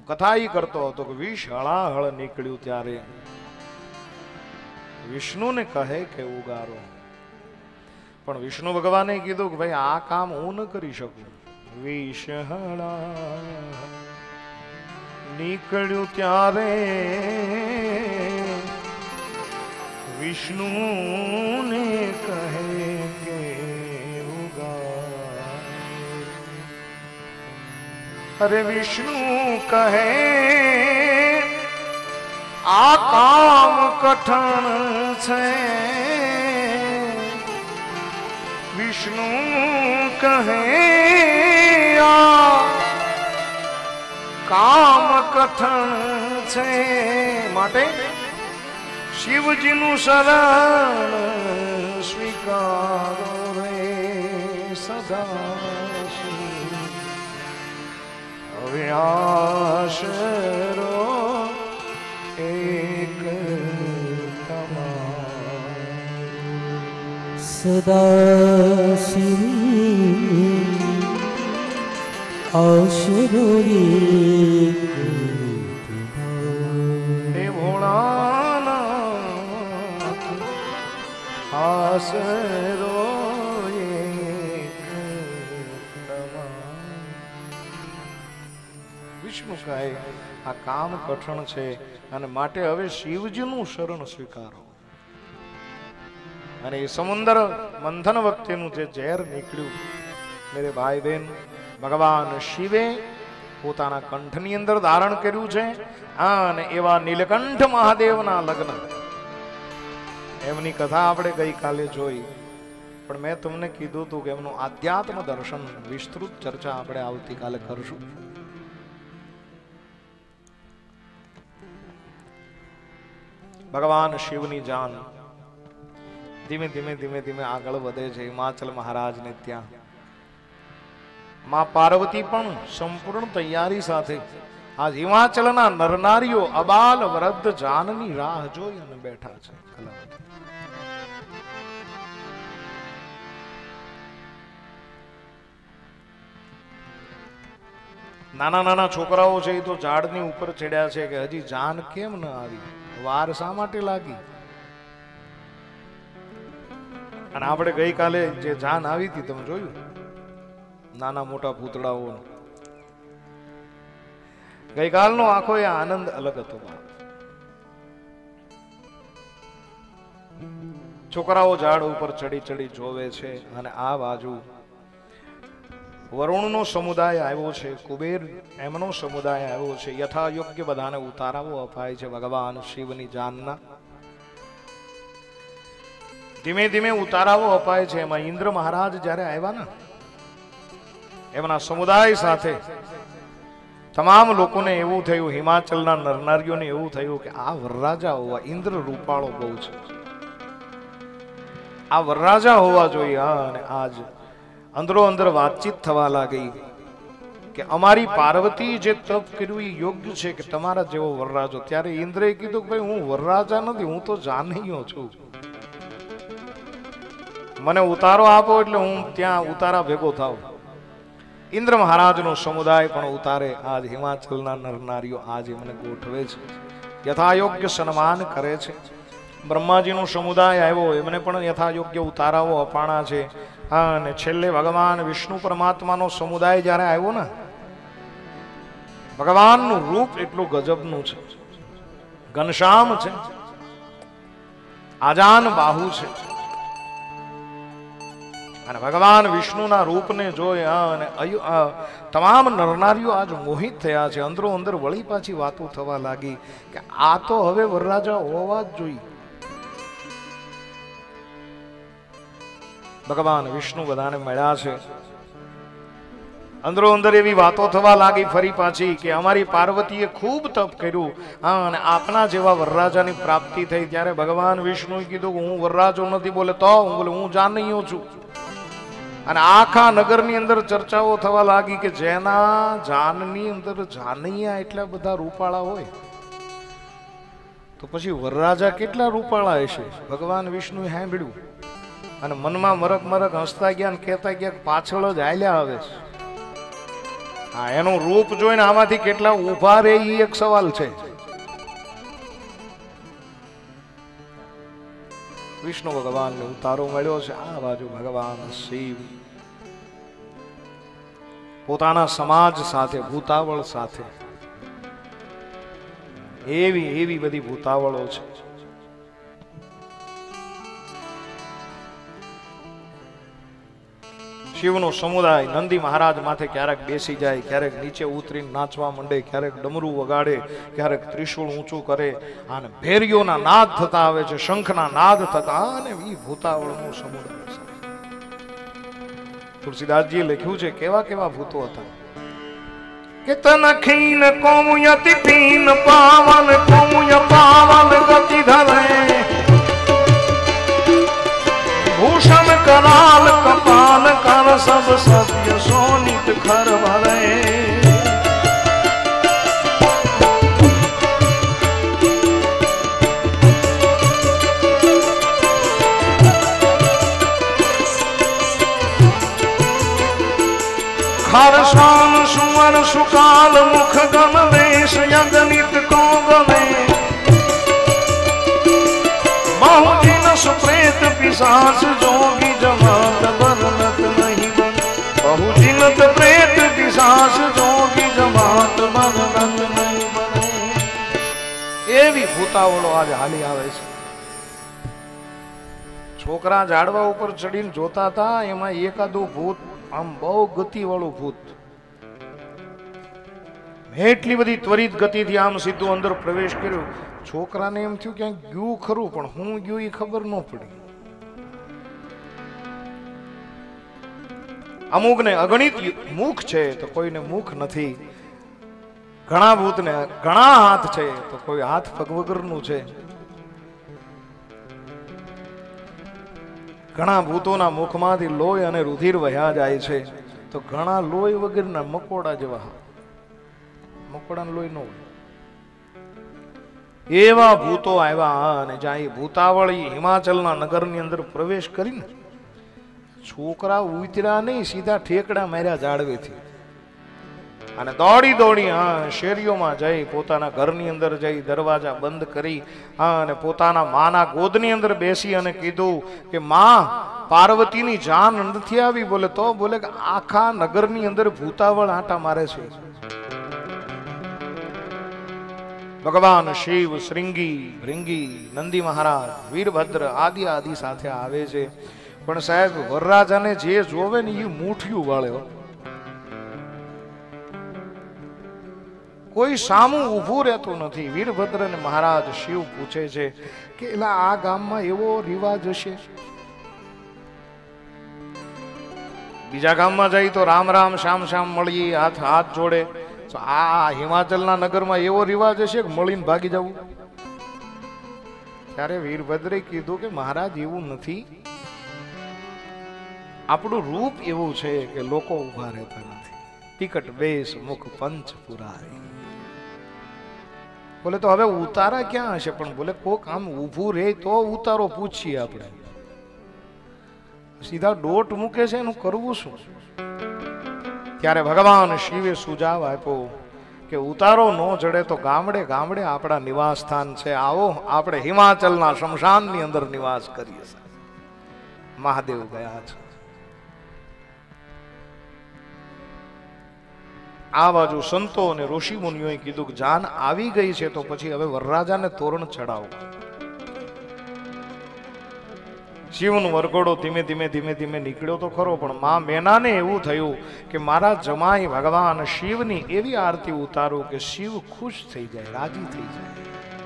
કથા ઈ કરતો હતો કે વિષ હળાહળ નીકળ્યું ત્યારે વિષ્ણુને કહે કે ઉગારો, પણ વિષ્ણુ ભગવાને કીધું કે ભાઈ આ કામ હું ન કરી શકું. વિષ હળાહળ નીકળ્યું ત્યારે વિષ્ણુને કહે કે ઉગારો. અરે વિષ્ણુ કહે આ કામ કઠણ છે. વિષ્ણુ કહે આ કામ કઠણ છે, માટે શિવજીનું શરણ સ્વીકારો રે સદા. હવે આશરો એક સદા શિવ આશરો હે ભોળાનાથ આશરો વિષ્ણુ કહે આ કામ કઠણ છે અને માટે હવે શિવજીનું શરણ સ્વીકારો. અને એ સમુદ્ર મંથન વખતેનું જે ઝેર નીકળ્યું મેરે ભાઈ બહેન, ભગવાન શિવે પોતાના કંઠની અંદર ધારણ કર્યું છે. અને એવા નીલકંઠ મહાદેવના લગ્ન એમની કથા આપણે ગઈકાલે જોઈ, પણ મેં તમને કીધું હતું કે એમનું આધ્યાત્મ દર્શન વિસ્તૃત ચર્ચા આપણે આવતીકાલે કરશું. ભગવાન શિવની જાન ધીમે ધીમે ધીમે ધીમે આગળ વધે છે હિમાચલ મહારાજને ત્યાં. માં પાર્વતી પણ સંપૂર્ણ તૈયારી સાથે આ હિમાચલના નરનારીઓ અબાલ વૃદ્ધ જાનની રાહ જોઈ અને બેઠા છે. નાના નાના છોકરાઓ છે એ તો ઝાડની ઉપર ચડ્યા છે કે હજી જાન કેમ ન આવી, વાર શા માટે લાગી. અને આપણે ગઈકાલે જે જાન આવી હતી તમે જોયું, નાના મોટા પૂતળાઓ. ગઈકાલનો આખો એ આનંદ અલગ હતો. છોકરાઓ ઝાડ ઉપર ચડી ચડી જોવે છે અને આ બાજુ વરુણનો સમુદાય આવ્યો છે, કુબેર એમનો સમુદાય આવ્યો છે. યથા યોગ્ય બધાને ઉતારાવો અપાય છે ભગવાન શિવની જાનના. ધીમે ધીમે ઉતારાવો અપાય છે. એમાં ઇન્દ્ર મહારાજ જ્યારે આવ્યા ને એમના સમુદાય સાથે તમામ લોકોને એવું થયું, હિમાચલના નરનારીઓને એવું થયું કે આ વરરાજા હોવા, ઇન્દ્ર રૂપાળો બહુ છે, આ વરરાજા હોવા જોઈએ. અને આજ અંદરો અંદર વાતચીત થવા લાગી કે અમારી પાર્વતી જે તપ કર્યું એ યોગ્ય છે કે તમારા જેવો વરરાજો. ત્યારે ઇન્દ્રએ કીધું કે ભાઈ હું વરરાજા નથી, હું તો જાનૈયો છું. મને ઉતારો આપો એટલે હું ત્યાં ઉતારા ભેગો થાવ. ઇન્દ્ર મહારાજનો સમુદાય પણ ઉતારે આજ હિમાચલના નરનારીઓ આજ એમને ગોઠવે છે, યથાયોગ્ય સન્માન કરે છે. બ્રહ્માજીનો સમુદાય આવ્યો, એમને પણ યથાયોગ્ય ઉતારાઓ અપાણા છે. અને છેલ્લે ભગવાન વિષ્ણુ પરમાત્માનો સમુદાય જ્યારે આવ્યો ને, ભગવાનનું રૂપ એટલું ગજબનું છે, ઘનશ્યામ છે, આજાન બાહુ છે. અને ભગવાન વિષ્ણુના રૂપને જોઈ અને તમામ નરનારીઓ આજ મોહિત થયા છે. અંદરો અંદર વળી પાછી વાતો થવા લાગી કે આ તો હવે વરરાજા હોવા જ જોઈએ. ભગવાન વિષ્ણુ બધાને મળ્યા છે. અંદરો અંદર એવી વાતો થવા લાગી ફરી પાછી કે અમારી પાર્વતીએ ખૂબ તપ કર્યું અને આપના જેવા વરરાજાની પ્રાપ્તિ થઈ. ત્યારે ભગવાન વિષ્ણુએ કીધું કે હું વરરાજો નથી. બોલે તો હું બોલે હું જાનૈયો છું. અને આખા નગરની અંદર ચર્ચાઓ થવા લાગી કે જેના જાનની અંદર જાનૈયા એટલા બધા રૂપાળા હોય તો પછી વરરાજા કેટલા રૂપાળા હશે. ભગવાન વિષ્ણુએ સાંભળ્યું અને મનમાં મરક મરક હસતા ગયા અને કહેતા ગયા પાછળ જ હાલ્યા આવે છે. હા, એનું રૂપ જોઈને આમાંથી કેટલા ઊભા રહે એ એક સવાલ છે. વિષ્ણુ ભગવાનને ઉતારો મળ્યો છે. આ બાજુ ભગવાન શિવ પોતાના સમાજ સાથે, ભૂતાવળ સાથે, એવી બધી ભૂતાવળો છે. શિવનો સમુદાય નંદી મહારાજ માથે ક્યારેક બેસી જાય, ક્યારેક નીચે ઉતરીને નાચવા માંડે, ક્યારેક ડમરું વગાડે, ક્યારેક ત્રિશૂળ ઊંચું કરે, અને ભેરીઓના નાદ થતા આવે છે, શંખના નાદ થતા, અને એ ભૂતાવળનો સમુદાય છે. તુલસીદાસજીએ લખ્યું છે કેવા કેવા ભૂતો હતા કે તન ખીન કોમયતિ પીન પાવન કોમય પાવન ગતિ ધરે ભૂષણ कराल कपाल कर सब सत्य सोनित खर भरे खर शान सुवर सुकाल मुख गम वेश यगनित को गवे बहुजिनस प्रेत पिशाच जोगी जमात बरनत नहीं बन बहुजिनत प्रेत पिशाच जोगी जमात बरनत नहीं बने एवी भूतावळो आज हाली आवे छे छोकरा झाड़वा ऊपर चढ़ीने जोता था एमां एकादो भूत आम बहु गति वाळुं भूत એટલી બધી ત્વરિત ગતિથી આમ સીધું અંદર પ્રવેશ કર્યો છોકરાને એમ થયું ક્યાંક ગયું ખરું પણ હું ગયું એ ખબર ન પડી અમુકને અગણિત મુખ છે તો કોઈને મુખ નથી ઘણા ભૂતને ઘણા હાથ છે તો કોઈ હાથ પગ વગરનું છે ઘણા ભૂતોના મુખમાંથી લોહી અને રુધિર વહ્યા જાય છે તો ઘણા લોહી વગરના મકોડા જેવા મકોડા લોહી ન હોય એવા ભૂતો આવ્યા અને જ્યાં ભૂતાવળી હિમાચલના નગરની અંદર પ્રવેશ કરીને છોકરા ઉતર્યા નહીં સીધા ઠેકડા માર્યા ઝાડવેથી અને દોડી દોડી શેરીઓમાં જઈ પોતાના ઘરની અંદર જઈ દરવાજા બંધ કરી અને પોતાના માના ગોદની અંદર બેસી અને કીધું કે માં પાર્વતીની જાન નથી આવી બોલે તો બોલે કે આખા નગરની અંદર ભૂતાવળ આંટા મારે છે ભગવાન શિવ શ્રીંગી ભૃંગી નંદી મહારાજ વીરભદ્ર આદિ સાથે આવે છે પણ સાહેબ વરરાજાને જે જોવે ને એ મુઠિયું વાળ્યો કોઈ સામું ઊભું રહેતું નથી વીરભદ્ર ને મહારાજ શિવ પૂછે છે કે એલા આ ગામમાં એવો રિવાજ હશે બીજા ગામમાં જઈ તો રામ રામ શ્યામ શ્યામ મળી હાથ હાથ જોડે આ હિમાચલના નગરમાં એવો રિવાજ હશે કે મળીને ભાગી જવું ત્યારે વીરભદ્રે કીધું કે મહારાજ એવું નથી આપણું રૂપ એવું છે કે લોકો ઉભા રહેતા નથી ટિકટ બેસ મુખ પંચ પુરારી બોલે તો હવે ઉતારા ક્યાં હશે પણ બોલે કોક આમ ઊભું રહે તો ઉતારો પૂછીએ આપણે સીધા ડોટ મૂકે છે એનું કરવું શું ત્યારે ભગવાન શિવે સુજાવ આપ્યો કે ઉતારો ન જડે તો ગામડે ગામડે આપણા નિવાસ સ્થાન છે આવો આપણે હિમાચલના શમશાનની અંદર નિવાસ કરીએ મહાદેવ ગયા છે આ બાજુ સંતો અને ઋષિ મુનિઓએ કીધું કે જાન આવી ગઈ છે તો પછી હવે વરરાજાને તોરણ ચડાવો શિવનો વરઘોડો ધીમે ધીમે નીકળ્યો તો ખરો પણ માં મેનાને એવું થયું કે મારા જમાઈ ભગવાન શિવની એવી આરતી ઉતારું કે શિવ ખુશ થઈ જાય રાજી થઈ જાય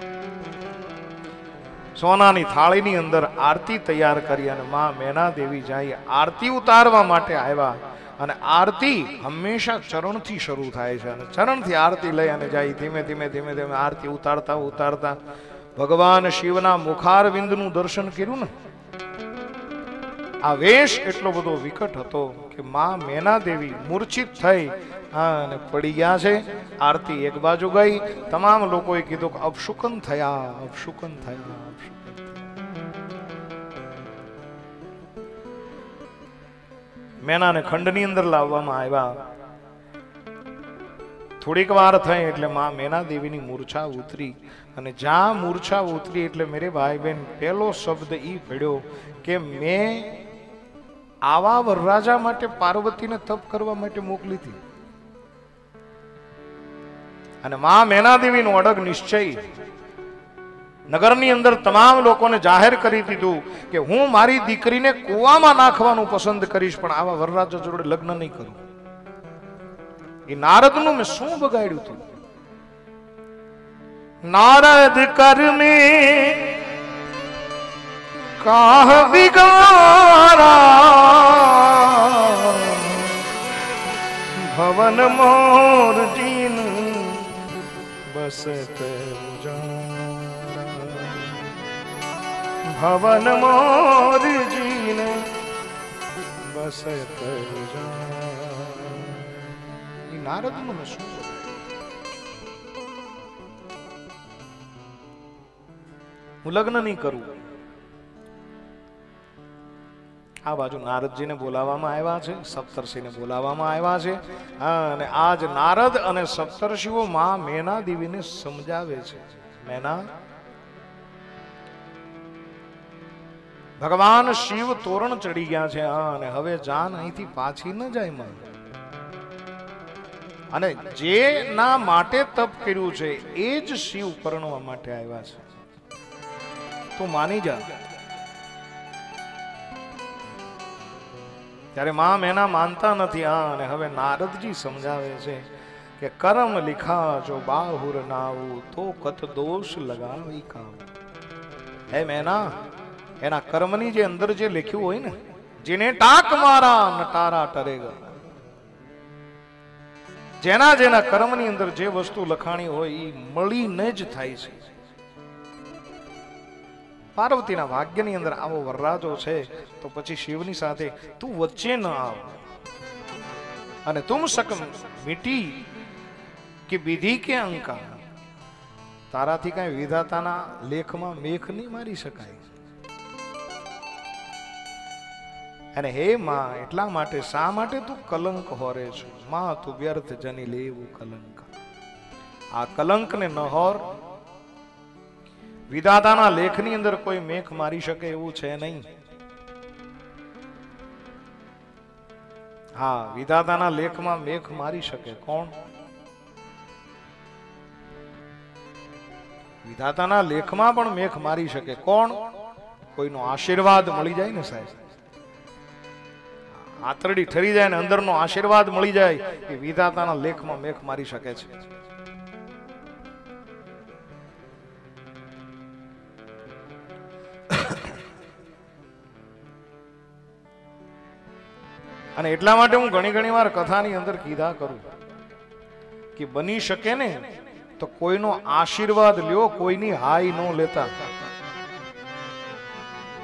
સોનાની થાળીની અંદર આરતી તૈયાર કરી અને માં મેના દેવી જાય આરતી ઉતારવા માટે આવ્યા અને આરતી હંમેશા ચરણથી શરૂ થાય છે અને ચરણથી આરતી લઈ અને જાય ધીમે ધીમે આરતી ઉતારતા ભગવાન શિવના મુખારવિંદનું દર્શન કર્યું ને આ વેશ એટલો બધો વિકટ હતો કે માં મેના દેવી મૂર્છિત થઈ અને પડી ગયા છે આરતી એક બાજુ ગઈ તમામ લોકોએ કીધું કે અપશુકન થયા મેનાને ખંડની અંદર લાવવામાં આવ્યા થોડીક વાર થઈ એટલે માં મેના દેવીની મૂર્છા ઉતરી અને જ્યાં મૂર્છા ઉતરી એટલે મેરે ભાઈ બહેન પહેલો શબ્દ ઈ પડ્યો કે મેં આવા વરરાજા માટે પાર્વતીને તપ કરવા માટે મોકલી હતી. અને માં મેના દેવીનો અડગ નિશ્ચય નગરની અંદર તમામ લોકોને જાહેર કરી દીધું કે હું મારી દીકરીને કૂવામાં નાખવાનું પસંદ કરીશ, પણ આવા વરરાજા જોડે લગ્ન નહીં કરું. એ નારદનું મેં શું બગાડ્યું હતું? નારદ કરમે કાહ વિગારા ભવન મોર જીન બસત ભવન મોર જીન બસત નારદનું મેં શું હું લગ્ન નહીં કરું. આ બાજુ નારદજીને બોલાવવામાં આવ્યા છે, સપ્તર્ષિને બોલાવવામાં આવ્યા છે. અને આજ નારદ અને સપ્તર્ષિઓ માં મેના દેવીને સમજાવે છે. મેના, ભગવાન શિવ તોરણ ચડી ગયા છે અને હવે જાન અહીંથી પાછી ન જાય માં. અને જેના માટે તપ કર્યું છે એ જ શિવ પરણવા માટે આવ્યા છે. તું માની જા. ત્યારે માં મેના માનતા નથી. અને હવે નારદજી સમજાવે છે કે કરમ લિખા જો બાહુર નાવું તો કત દોષ લગાવી કામ. હે મેના, એના કર્મની જે અંદર જે લખ્યું હોય ને, જેને ટાક મારા નટારા ટરેગા, જેના જેના કર્મની અંદર જે વસ્તુ લખાણી હોય એ મળીને જ થાય છે. પાર્વતીના ભાગ્યની અંદર આવો વરરાજો છે તો પછી શિવની સાથે તું વચ્ચે ન આવ. અને તુમ સક મીટી કે વિધિ કે અંકા, તારાથી કઈ વિધાતાના લેખમાં મેખ નહીં મારી શકાય. અને હે માં, એટલા માટે શા માટે તું કલંક હોરે છો? માં તું વ્યર્થ જની લેવું કલંક. આ કલંકને ન હોર. વિધાતાના લેખની અંદર કોઈ મેખ મારી શકે એવું છે નહીં. હા, વિધાતાના લેખમાં મેખ મારી શકે કોણ? વિધાતાના લેખમાં પણ મેખ મારી શકે કોણ? કોઈનો આશીર્વાદ મળી જાય ને સાહેબ, આતરડી ઠરી જાય ને અંદરનો આશીર્વાદ મળી જાય એ વિધાતાના લેખમાં મેખ મારી શકે છે. અને એટલા માટે હું ઘણી વાર કથાની અંદર કીધા કરું કે બની શકે ને તો કોઈનો આશીર્વાદ લ્યો, કોઈની હાઈ ન લેતા.